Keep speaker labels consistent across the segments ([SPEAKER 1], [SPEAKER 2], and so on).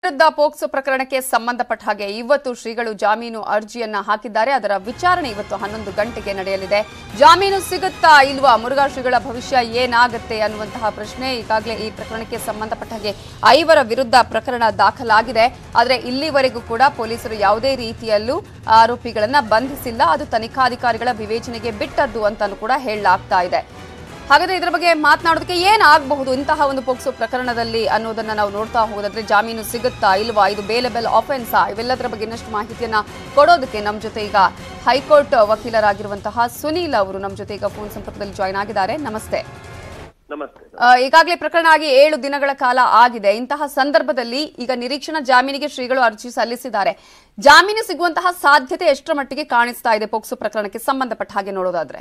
[SPEAKER 1] ವಿರುದ್ಧ ಪೋಕ್ಸೋ ಪ್ರಕರಣಕ್ಕೆ ಸಂಬಂಧಪಟ್ಟ ಹಾಗೆ ಇವತ್ತು ಶ್ರೀಗಳು ಜಾಮೀನು ಅರ್ಜಿಯನ್ನ ಹಾಕಿದ್ದಾರೆ. ಅದರ ವಿಚಾರಣೆ ಇವತ್ತು 11 ಗಂಟೆಗೆ ನಡೆಯಲಿದೆ. ಜಾಮೀನು ಸಿಗುತ್ತಾ ಇಲ್ವಾ, ಮುರುಘಾ ಶ್ರೀಗಳ ಭವಿಷ್ಯ ಏನಾಗುತ್ತೆ ಅನ್ನುವಂತಹ ಪ್ರಶ್ನೆ. ಈಗಾಗಲೇ ಈ ಪ್ರಕರಣಕ್ಕೆ ಸಂಬಂಧಪಟ್ಟ ಹಾಗೆ 5 ವಿರುದ್ಧ ಪ್ರಕರಣ ದಾಖಲಾಗಿದೆ. ಆದರೆ ಇಲ್ಲಿವರೆಗೂ ಕೂಡ ಪೊಲೀಸರು ಯಾವುದೇ ರೀತಿಯಲ್ಲೂ ಆರೋಪಿಗಳನ್ನ ಬಂಧಿಸಿಲ್ಲ. ಅದು ತನಿಖಾಧಿಕಾರಿಗಳ ವಿವೇಚನೆಗೆ ಬಿಟ್ಟದ್ದು ಅಂತಾನೂ ಕೂಡ ಹೇಳಲಾಗ್ತಾ ಇದೆ. ಹಾಗಾದ್ರೆ ಇದರ ಬಗ್ಗೆ ಮಾತನಾಡೋದಕ್ಕೆ ಏನಾಗಬಹುದು ಇಂತಹ ಒಂದು ಪೋಕ್ಸೋ ಪ್ರಕರಣದಲ್ಲಿ ಅನ್ನೋದನ್ನ ನಾವು ನೋಡ್ತಾ ಹೋಗೋದಾದ್ರೆ ಜಾಮೀನು ಸಿಗುತ್ತಾ ಇಲ್ವಾ, ಇದು ಬೇಲೆಬಲ್ ಆಫೆನ್ಸಾ, ಇವೆಲ್ಲದರ ಬಗ್ಗೆ ಇನ್ನಷ್ಟು ಮಾಹಿತಿಯನ್ನ ಕೊಡೋದಕ್ಕೆ ನಮ್ಮ ಜೊತೆ ಈಗ ಹೈಕೋರ್ಟ್ ವಕೀಲರಾಗಿರುವಂತಹ ಸುನೀಲ್ ಅವರು ನಮ್ಮ ಜೊತೆ ಈಗ ಫೋನ್ ಸಂಪರ್ಕದಲ್ಲಿ ಜಾಯ್ನ್ ಆಗಿದ್ದಾರೆ. ನಮಸ್ತೆ. ಈಗಾಗಲೇ ಪ್ರಕರಣ ಆಗಿ 7 ದಿನಗಳ ಕಾಲ ಆಗಿದೆ. ಇಂತಹ ಸಂದರ್ಭದಲ್ಲಿ ಈಗ ನಿರೀಕ್ಷಣಾ ಜಾಮೀನಿಗೆ ಶ್ರೀಗಳು ಅರ್ಜಿ ಸಲ್ಲಿಸಿದ್ದಾರೆ. ಜಾಮೀನು ಸಿಗುವಂತಹ ಸಾಧ್ಯತೆ ಎಷ್ಟರ ಮಟ್ಟಿಗೆ ಕಾಣಿಸ್ತಾ ಇದೆ ಪೋಕ್ಸೋ ಪ್ರಕರಣಕ್ಕೆ ಸಂಬಂಧಪಟ್ಟ ಹಾಗೆ ನೋಡೋದಾದ್ರೆ?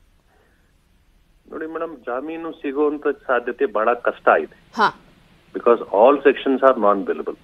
[SPEAKER 2] ನೋಡಿ ಮೇಡಮ್, ಜಾಮೀನು ಸಿಗುವಂತ ಸಾಧ್ಯತೆ ಬಹಳ ಕಷ್ಟ ಇದೆ. Because all sections are non bailable.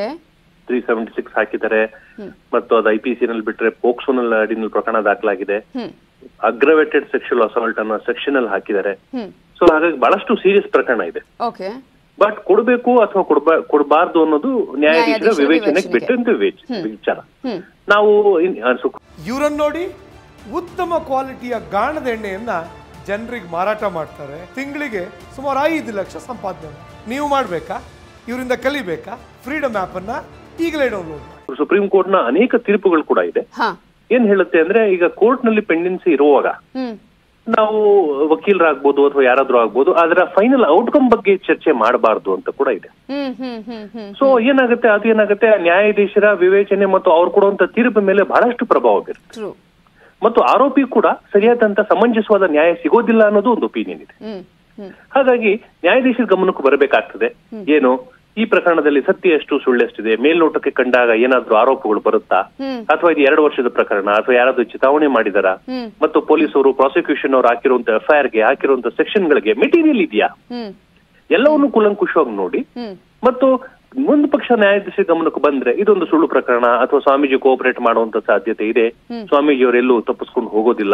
[SPEAKER 2] 376 ಹಾಕಿದ್ದಾರೆ ಮತ್ತು ಅದು IPC ನಲ್ಲಿ ಬಿಟ್ರೆ ಪೋಕ್ಸೋನಲ್ಲಿ ಅಡಿನಲ್ಲಿ ಪ್ರಕರಣ ದಾಖಲಾಗಿದೆ. ಅಗ್ರವೇಟೆಡ್ ಸೆಕ್ಷುವಲ್ ಅಸಾಲ್ಟ್ ಅನ್ನೋ ಸೆಕ್ಷನ್ ಅಲ್ಲಿ ಹಾಕಿದ್ದಾರೆ. ಸೊ ಹಾಗಾಗಿ ಬಹಳಷ್ಟು ಸೀರಿಯಸ್ ಪ್ರಕರಣ ಇದೆ. ಬಟ್ ಕೊಡಬೇಕು ಅಥವಾ ಕೊಡಬಾರ್ದು ಅನ್ನೋದು ನ್ಯಾಯಾಧೀಶರ ವಿವೇಚನೆಗೆ ಬಿಟ್ಟಂತ ವಿಚಾರ. ನಾವು
[SPEAKER 3] ಇವರನ್ನು ನೋಡಿ ಉತ್ತಮ ಕ್ವಾಲಿಟಿಯ ಗಾಣದ ಎಣ್ಣೆಯನ್ನ ಜನರಿಗೆ ಮಾರಾಟ ಮಾಡ್ತಾರೆ. ತಿಂಗಳಿಗೆ ಸುಮಾರು 5 ಲಕ್ಷ ಸಂಪಾದನೆ. ನೀವು ಮಾಡ್ಬೇಕಾ? ಇವರಿಂದ ಕಲಿಬೇಕಾ? ಫ್ರೀಡಮ್ ಆಪ್ ಅನ್ನ ಈಗಲೇ ಡೌನ್ಲೋಡ್ ಮಾಡಿ.
[SPEAKER 2] ಸುಪ್ರೀಂ ಕೋರ್ಟ್ ನ ಅನೇಕ ತೀರ್ಪುಗಳು ಕೂಡ ಇದೆ. ಏನ್ ಹೇಳುತ್ತೆ ಅಂದ್ರೆ, ಈಗ ಕೋರ್ಟ್ ನಲ್ಲಿ ಪೆಂಡೆನ್ಸಿ ಇರುವಾಗ ನಾವು ವಕೀಲರಾಗ್ಬೋದು ಅಥವಾ ಯಾರಾದ್ರೂ ಆಗ್ಬೋದು, ಅದರ ಫೈನಲ್ ಔಟ್ಕಮ್ ಬಗ್ಗೆ ಚರ್ಚೆ ಮಾಡಬಾರ್ದು ಅಂತ ಕೂಡ ಇದೆ. ಸೊ ಏನಾಗುತ್ತೆ, ಅದೇನಾಗುತ್ತೆ, ನ್ಯಾಯಾಧೀಶರ ವಿವೇಚನೆ ಮತ್ತು ಅವ್ರು ಕೊಡುವಂತ ತೀರ್ಪು ಮೇಲೆ ಬಹಳಷ್ಟು ಪ್ರಭಾವ ಬೀರುತ್ತೆ. ಮತ್ತು ಆರೋಪಿ ಕೂಡ ಸರಿಯಾದಂತ ಸಮಂಜಸವಾದ ನ್ಯಾಯ ಸಿಗೋದಿಲ್ಲ ಅನ್ನೋದು ಒಂದು ಒಪಿನಿಯನ್ ಇದೆ. ಹಾಗಾಗಿ ನ್ಯಾಯಾಧೀಶರ ಗಮನಕ್ಕೆ ಬರಬೇಕಾಗ್ತದೆ, ಏನು ಈ ಪ್ರಕರಣದಲ್ಲಿ ಸತ್ಯ ಎಷ್ಟು ಸುಳ್ಳೆಷ್ಟಿದೆ, ಮೇಲ್ನೋಟಕ್ಕೆ ಕಂಡಾಗ ಏನಾದ್ರೂ ಆರೋಪಗಳು ಬರುತ್ತಾ, ಅಥವಾ ಇದು 2 ವರ್ಷದ ಪ್ರಕರಣ ಅಥವಾ ಯಾರಾದ್ರೂ ಚಿತಾವಣೆ ಮಾಡಿದಾರ, ಮತ್ತು ಪೊಲೀಸರು ಪ್ರಾಸಿಕ್ಯೂಷನ್ ಅವರು ಹಾಕಿರುವಂತ FIR ಗೆ ಹಾಕಿರುವಂತ ಸೆಕ್ಷನ್ ಗಳಿಗೆ ಮೆಟೀರಿಯಲ್ ಇದೆಯಾ, ಎಲ್ಲವನ್ನು ಕೂಲಂಕುಷವಾಗಿ ನೋಡಿ. ಮತ್ತು ಒಂದು ಪಕ್ಷ ನ್ಯಾಯಾಧೀಶ ಗಮನಕ್ಕೆ ಬಂದ್ರೆ ಇದೊಂದು ಸುಳ್ಳು ಪ್ರಕರಣ ಅಥವಾ ಸ್ವಾಮೀಜಿ ಕೋಆಪರೇಟ್ ಮಾಡುವಂತ ಸಾಧ್ಯತೆ ಇದೆ, ಸ್ವಾಮೀಜಿ ಅವರೆಲ್ಲೂ ತಪ್ಪಿಸ್ಕೊಂಡು ಹೋಗೋದಿಲ್ಲ,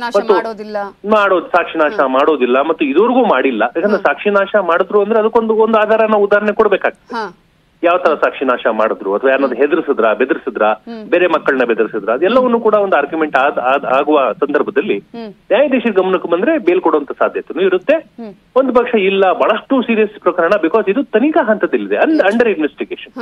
[SPEAKER 2] ಸಾಕ್ಷಿನಾಶ ಮಾಡೋದಿಲ್ಲ ಮತ್ತು ಇದುವರೆಗೂ ಮಾಡಿಲ್ಲ. ಯಾಕಂದ್ರೆ ಸಾಕ್ಷಿನಾಶ ಮಾಡಿದ್ರು ಅಂದ್ರೆ ಅದಕ್ಕೊಂದು ಆಧಾರ ನಾವು ಉದಾಹರಣೆ ಕೊಡ್ಬೇಕಾಗ್ತದೆ. ಯಾವ ತರ ಸಾಕ್ಷಿನಾಶ ಮಾಡಿದ್ರು, ಅಥವಾ ಯಾರನ್ನ ಹೆದರ್ಸಿದ್ರ, ಬೆದರ್ಸಿದ್ರ, ಬೇರೆ ಮಕ್ಕಳನ್ನ ಬೆದರ್ಸಿದ್ರ, ಅದೆಲ್ಲವನ್ನು ಕೂಡ ಒಂದು ಆರ್ಗ್ಯುಮೆಂಟ್ ಆಗುವ ಸಂದರ್ಭದಲ್ಲಿ ನ್ಯಾಯಾಧೀಶರ ಗಮನಕ್ಕೆ ಬಂದ್ರೆ ಬೇಲ್ ಕೊಡುವಂತ ಸಾಧ್ಯತೆನೂ ಇರುತ್ತೆ. ಒಂದು ಪಕ್ಷ ಇಲ್ಲ, ಬಹಳಷ್ಟು ಸೀರಿಯಸ್ ಪ್ರಕರಣ, ಬಿಕಾಸ್ ಇದು ತನಿಖಾ ಹಂತದಲ್ಲಿದೆ, ಅಂಡರ್ ಇನ್ವೆಸ್ಟಿಗೇಷನ್.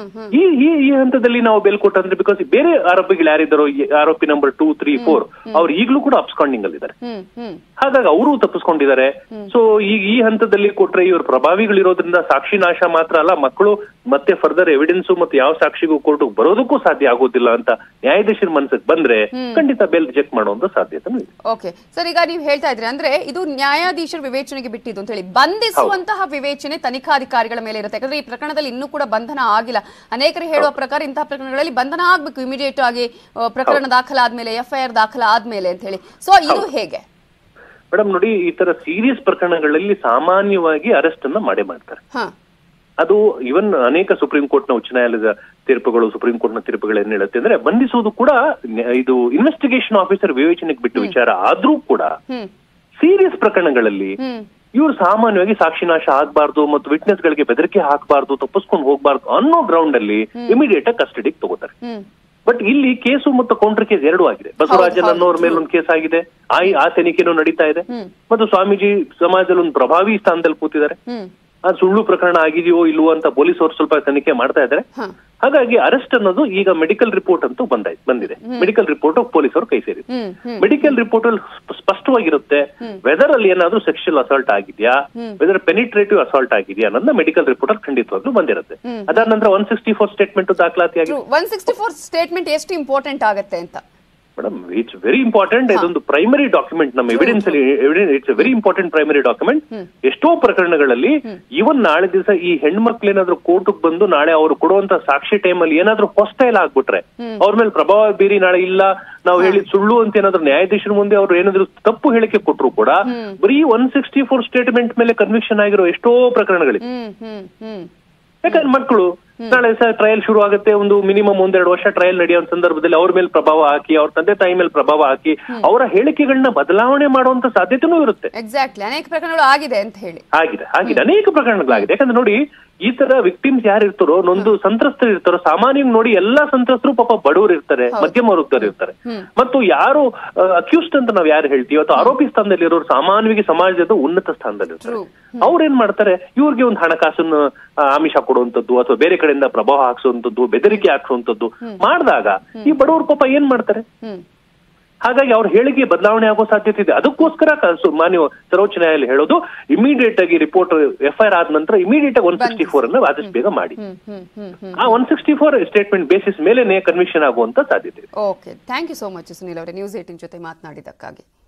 [SPEAKER 2] ಈ ಹಂತದಲ್ಲಿ ನಾವು ಬೇಲ್ ಕೊಟ್ಟಂದ್ರೆ, ಬಿಕಾಸ್ ಬೇರೆ ಆರೋಪಿಗಳು ಯಾರಿದ್ದಾರೋ, ಆರೋಪಿ ನಂಬರ್ 2, 3, 4 ಅವ್ರು ಈಗಲೂ ಕೂಡ ಅಬ್ಸ್ಕಾಂಡಿಂಗ್ ಅಲ್ಲಿದ್ದಾರೆ. ಹಾಗಾಗಿ ಅವರು ತಪ್ಪಿಸ್ಕೊಂಡಿದ್ದಾರೆ. ಸೊ ಈಗ ಈ ಹಂತದಲ್ಲಿ ಕೊಟ್ರೆ ಇವರು ಪ್ರಭಾವಿಗಳಿರೋದ್ರಿಂದ ಸಾಕ್ಷಿನಾಶ ಮಾತ್ರ ಅಲ್ಲ, ಮಕ್ಕಳು ಮತ್ತೆ ಫರ್ದರ್ ಎವಿಡೆನ್ಸ್ ಮತ್ತು ಯಾವ ಸಾಕ್ಷಿಗೂ ಕೋರ್ಟ್ ಬರೋದಕ್ಕೂ ಸಾಧ್ಯ ಆಗೋದಿಲ್ಲ ಅಂತ ನ್ಯಾಯಾಧೀಶರ ಮನಸ್ಸಿಗೆ ಬಂದ್ರೆ ಖಂಡಿತ ಬೇಲ್ ರಿಜೆಕ್ಟ್ ಮಾಡುವಂತ ಸಾಧ್ಯತೆ ಇದೆ.
[SPEAKER 1] ಓಕೆ ಸರ್, ಈಗ ನೀವು ಹೇಳ್ತಾ ಇದ್ರಿ ಅಂದ್ರೆ ಇದು ನ್ಯಾಯಾಧೀಶರ ವಿವೇಚನೆಗೆ ಬಿಟ್ಟಿದ್ದು ಅಂತ ಹೇಳಿ, ಬಂಧಿಸುವಂತಹ ವಿವೇಚನೆ ತನಿಖಾಧಿಕಾರಿಗಳ ಮೇಲೆ ಇರುತ್ತೆ. ಯಾಕಂದ್ರೆ ಈ ಪ್ರಕರಣದಲ್ಲಿ ಇನ್ನೂ ಕೂಡ ಬಂಧನ ಆಗಿಲ್ಲ. ಅನೇಕರು ಹೇಳುವ ಪ್ರಕಾರ ಇಂತಹ ಪ್ರಕರಣಗಳಲ್ಲಿ ಬಂಧನ ಆಗ್ಬೇಕು ಇಮಿಡಿಯೇಟ್ ಆಗಿ, ಪ್ರಕರಣ ದಾಖಲಾದ್ಮೇಲೆ, FIR ದಾಖಲಾದ್ಮೇಲೆ ಅಂತ ಹೇಳಿ. ಸೊ ಇದು ಹೇಗೆ
[SPEAKER 2] ಮೇಡಮ್? ನೋಡಿ, ಈ ತರ ಸೀರಿಯಸ್ ಪ್ರಕರಣಗಳಲ್ಲಿ ಸಾಮಾನ್ಯವಾಗಿ ಅರೆಸ್ಟ್ ಅನ್ನ ಮಾಡ್ತಾರೆ. ಅದು ಇವನ್ ಅನೇಕ ಸುಪ್ರೀಂ ಕೋರ್ಟ್ ನ ಉಚ್ಚ ನ್ಯಾಯಾಲಯದ ತೀರ್ಪುಗಳು, ಸುಪ್ರೀಂ ಕೋರ್ಟ್ ನ ತೀರ್ಪುಗಳು ಏನ್ ಹೇಳುತ್ತೆ ಅಂದ್ರೆ, ಬಂಧಿಸುವುದು ಕೂಡ ಇದು ಇನ್ವೆಸ್ಟಿಗೇಷನ್ ಆಫೀಸರ್ ವಿವೇಚನೆಗೆ ಬಿಟ್ಟು ವಿಚಾರ ಆದ್ರೂ ಕೂಡ ಸೀರಿಯಸ್ ಪ್ರಕರಣಗಳಲ್ಲಿ ಇವ್ರು ಸಾಮಾನ್ಯವಾಗಿ ಸಾಕ್ಷಿನಾಶ ಆಗ್ಬಾರ್ದು ಮತ್ತು ವಿಟ್ನೆಸ್ ಗಳಿಗೆ ಬೆದರಿಕೆ ಹಾಕಬಾರ್ದು, ತಪ್ಪಿಸ್ಕೊಂಡು ಹೋಗ್ಬಾರ್ದು ಅನ್ನೋ ಗ್ರೌಂಡ್ ಅಲ್ಲಿ ಇಮಿಡಿಯೇಟ್ ಆಗಿ ಕಸ್ಟಡಿಗೆ ತಗೋತಾರೆ. ಬಟ್ ಇಲ್ಲಿ ಕೇಸು ಮತ್ತು ಕೌಂಟರ್ ಕೇಸ್ 2 ಆಗಿದೆ. ಬಸವರಾಜನ್ ಅನ್ನೋರ್ ಮೇಲೆ ಒಂದು ಕೇಸ್ ಆಗಿದೆ, ಆ ತನಿಖೆನೂ ನಡೀತಾ ಇದೆ, ಮತ್ತು ಸ್ವಾಮೀಜಿ ಸಮಾಜದಲ್ಲಿ ಒಂದು ಪ್ರಭಾವಿ ಸ್ಥಾನದಲ್ಲಿ ಕೂತಿದ್ದಾರೆ. ಅದು ಸುಳ್ಳು ಪ್ರಕರಣ ಆಗಿದೆಯೋ ಇಲ್ವೋ ಅಂತ ಪೊಲೀಸ್ ಅವರು ಸ್ವಲ್ಪ ತನಿಖೆ ಮಾಡ್ತಾ ಇದ್ದಾರೆ. ಹಾಗಾಗಿ ಅರೆಸ್ಟ್ ಅನ್ನೋದು ಈಗ ಮೆಡಿಕಲ್ ರಿಪೋರ್ಟ್ ಅಂತೂ ಬಂದಿದೆ. ಮೆಡಿಕಲ್ ರಿಪೋರ್ಟ್ ಪೊಲೀಸ್ ಅವರು ಕೈ ಸೇರಿದೆ. ಮೆಡಿಕಲ್ ರಿಪೋರ್ಟ್ ಅಲ್ಲಿ ಸ್ಪಷ್ಟವಾಗಿರುತ್ತೆ ವೆದರ್ ಅಲ್ಲಿ ಏನಾದ್ರೂ ಸೆಕ್ಷುವಲ್ ಅಸಾಲ್ಟ್ ಆಗಿದೆಯಾ, ವೆದರ್ ಪೆನಿಟ್ರೇಟಿವ್ ಅಸಾಲ್ಟ್ ಆಗಿದೆಯಾ ಅನ್ನೋದನ್ನ ಮೆಡಿಕಲ್ ರಿಪೋರ್ಟ್ ಅಲ್ಲಿ ಖಂಡಿತವಾಗ್ಲೂ ಬಂದಿರುತ್ತೆ. ಅದಾದ ನಂತರ 164 ಸ್ಟೇಟ್ಮೆಂಟ್ ದಾಖಲಾತಿ ಆಗಿದೆ.
[SPEAKER 1] 164 ಸ್ಟೇಟ್ಮೆಂಟ್ ಎಷ್ಟು ಇಂಪಾರ್ಟೆಂಟ್ ಆಗುತ್ತೆ ಅಂತ
[SPEAKER 2] ಮೇಡಮ್? It's very important. ಇದೊಂದು ಪ್ರೈಮರಿ ಡಾಕ್ಯುಮೆಂಟ್ ನಮ್ಮ ಎವಿಡೆನ್ಸ್ ಅಲ್ಲಿ. It's very important primary document. ಎಷ್ಟೋ ಪ್ರಕರಣಗಳಲ್ಲಿ ಇವನ್ ನಾಳೆ ದಿವಸ ಈ ಹೆಣ್ಮಕ್ಳು ಏನಾದ್ರು ಕೋರ್ಟ್ಗೆ ಬಂದು ನಾಳೆ ಅವರು ಕೊಡುವಂತ ಸಾಕ್ಷಿ ಟೈಮ್ ಅಲ್ಲಿ ಏನಾದ್ರು ಹೊಸ್ಟೈಲ್ ಆಗ್ಬಿಟ್ರೆ, ಅವ್ರ ಮೇಲೆ ಪ್ರಭಾವ ಬೀರಿ ನಾಳೆ ಇಲ್ಲ ನಾವು ಹೇಳಿದ್ ಸುಳ್ಳು ಅಂತ ಏನಾದ್ರು ನ್ಯಾಯಾಧೀಶರ ಮುಂದೆ ಅವ್ರು ಏನಾದ್ರು ತಪ್ಪು ಹೇಳಿಕೆ ಕೊಟ್ಟರು ಕೂಡ ಬರೀ 164 ಸ್ಟೇಟ್ಮೆಂಟ್ ಮೇಲೆ ಕನ್ವಿಕ್ಷನ್ ಆಗಿರೋ ಎಷ್ಟೋ ಪ್ರಕರಣಗಳಿವೆ. ಯಾಕಂದ್ರೆ ಮಕ್ಕಳು ನಾಳೆ ಟ್ರಯಲ್ ಶುರು ಆಗುತ್ತೆ, ಒಂದು ಮಿನಿಮಮ್ 1-2 ವರ್ಷ ಟ್ರಯಲ್ ನಡೆಯೋ ಸಂದರ್ಭದಲ್ಲಿ ಅವ್ರ ಮೇಲೆ ಪ್ರಭಾವ ಹಾಕಿ, ಅವ್ರ ತಂದೆ ತಾಯಿ ಮೇಲೆ ಪ್ರಭಾವ ಹಾಕಿ ಅವರ ಹೇಳಿಕೆಗಳನ್ನ ಬದಲಾವಣೆ ಮಾಡುವಂತ ಸಾಧ್ಯತೆನೂ ಇರುತ್ತೆ.
[SPEAKER 1] ಎಕ್ಸಾಕ್ಟ್ಲಿ, ಅನೇಕ ಪ್ರಕರಣಗಳು ಆಗಿದೆ ಅಂತ ಹೇಳಿ.
[SPEAKER 2] ಆಗಿದೆ ಅನೇಕ ಪ್ರಕರಣಗಳಾಗಿದೆ. ಯಾಕಂದ್ರೆ ನೋಡಿ, ಈ ತರ ವಿಕ್ಟಿಮ್ಸ್ ಯಾರು ಇರ್ತಾರೋ ನೊಂದು ಸಂತ್ರಸ್ತರು ಇರ್ತಾರೋ ಸಾಮಾನ್ಯ ನೋಡಿ ಎಲ್ಲಾ ಸಂತ್ರಸ್ತರು ಪಾಪ ಬಡವರು ಇರ್ತಾರೆ, ಮಧ್ಯಮ ವರ್ಗದವರು ಇರ್ತಾರೆ. ಮತ್ತು ಯಾರು ಅಕ್ಯೂಸ್ಡ್ ಅಂತ ನಾವ್ ಯಾರು ಹೇಳ್ತೀವಿ ಅಥವಾ ಆರೋಪಿ ಸ್ಥಾನದಲ್ಲಿ ಇರೋರು ಸಾಮಾನ್ಯವಾಗಿ ಸಮಾಜದ ಉನ್ನತ ಸ್ಥಾನದಲ್ಲಿ ಇರ್ತಾರೆ. ಅವ್ರೇನ್ ಮಾಡ್ತಾರೆ, ಇವ್ರಿಗೆ ಒಂದು ಹಣಕಾಸನ್ನು ಆಮಿಷ ಕೊಡುವಂತದ್ದು ಅಥವಾ ಬೇರೆ ಕಡೆಯಿಂದ ಪ್ರಭಾವ ಹಾಕ್ಸುವಂತದ್ದು, ಬೆದರಿಕೆ ಹಾಕ್ಸುವಂತದ್ದು ಮಾಡಿದಾಗ ಈ ಬಡವರು ಪಾಪ ಏನ್ ಮಾಡ್ತಾರೆ. ಹಾಗಾಗಿ ಅವ್ರ ಹೇಳಿಕೆ ಬದಲಾವಣೆ ಆಗೋ ಸಾಧ್ಯತೆ ಇದೆ. ಅದಕ್ಕೋಸ್ಕರ ಮಾನ್ಯ ಸರ್ವೋಚ್ಚ ನ್ಯಾಯಾಲಯ ಹೇಳೋದು ಇಮಿಡಿಯೇಟ್ ಆಗಿ ರಿಪೋರ್ಟ್ FIR ಆದ ನಂತರ ಇಮಿಡಿಯೇಟ್ ಆಗಿ 164 ಅನ್ನ ಆದಷ್ಟು ಬೇಗ ಮಾಡಿ. ಆ 164 ಸ್ಟೇಟ್ಮೆಂಟ್ ಬೇಸಿಸ್ ಮೇಲೆ ಕನ್ವಿಕ್ಷನ್ ಆಗುವಂತ ಸಾಧ್ಯತೆ ಇದೆ.
[SPEAKER 1] Okay, thank you so much Sunil ಅವರೇ, ನ್ಯೂಸ್ 18 ಜೊತೆ ಮಾತನಾಡಿದ್ದಕ್ಕಾಗಿ.